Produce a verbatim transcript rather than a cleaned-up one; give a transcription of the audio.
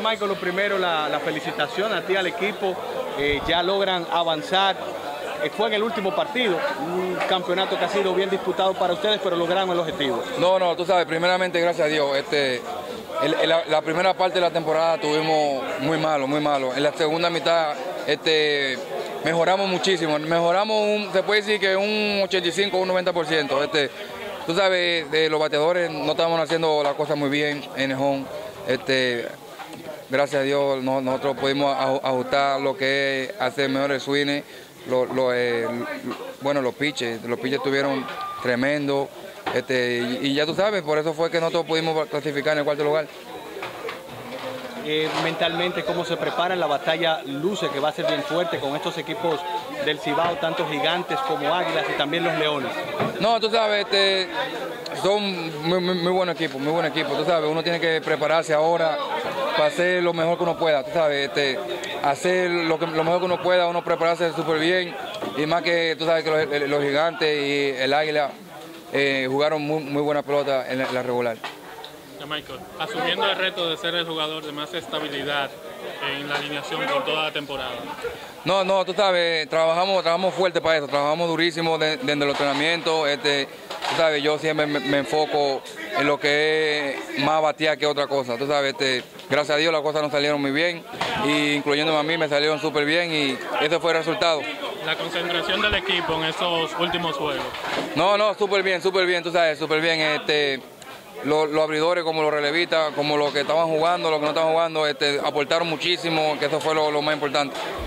Michael, lo primero, la, la felicitación a ti, al equipo. Eh, ya logran avanzar. Eh, fue en el último partido, un campeonato que ha sido bien disputado para ustedes, pero lograron el objetivo. No, no, tú sabes, primeramente, gracias a Dios. Este, el, el, la, la primera parte de la temporada tuvimos muy malo, muy malo. En la segunda mitad este, mejoramos muchísimo. Mejoramos, un, se puede decir que un ochenta y cinco o un noventa por ciento. Este, tú sabes, de los bateadores no estábamos haciendo las cosas muy bien en el home. Este, gracias a Dios no, nosotros pudimos ajustar lo que es hacer mejores swings. Lo, lo, eh, bueno, los pitches, los pitches estuvieron tremendos. Este, y, y ya tú sabes, por eso fue que nosotros pudimos clasificar en el cuarto lugar. Eh, mentalmente, ¿cómo se prepara la batalla? Luce que va a ser bien fuerte con estos equipos del Cibao, tanto Gigantes como Águilas y también los Leones. No, tú sabes, este, son muy, muy, muy buenos equipos, muy buen equipo. Tú sabes, uno tiene que prepararse ahora para hacer lo mejor que uno pueda. Tú sabes, este, hacer lo, que, lo mejor que uno pueda, uno prepararse súper bien. Y más que tú sabes que los, los Gigantes y el Águila eh, jugaron muy, muy buena pelota en la, en la regular. Michael, asumiendo el reto de ser el jugador de más estabilidad en la alineación por toda la temporada. No, no, tú sabes, trabajamos, trabajamos fuerte para eso, trabajamos durísimo desde de, de los entrenamientos. Este, tú sabes, yo siempre me, me enfoco en lo que es más batear que otra cosa. Tú sabes, este, gracias a Dios las cosas nos salieron muy bien, y incluyéndome a mí me salieron súper bien, y ese fue el resultado. La concentración del equipo en esos últimos juegos. No, no, súper bien, súper bien, tú sabes, súper bien. Este, Los, los abridores, como los relevistas, como los que estaban jugando, los que no estaban jugando, este, aportaron muchísimo, que eso fue lo, lo más importante.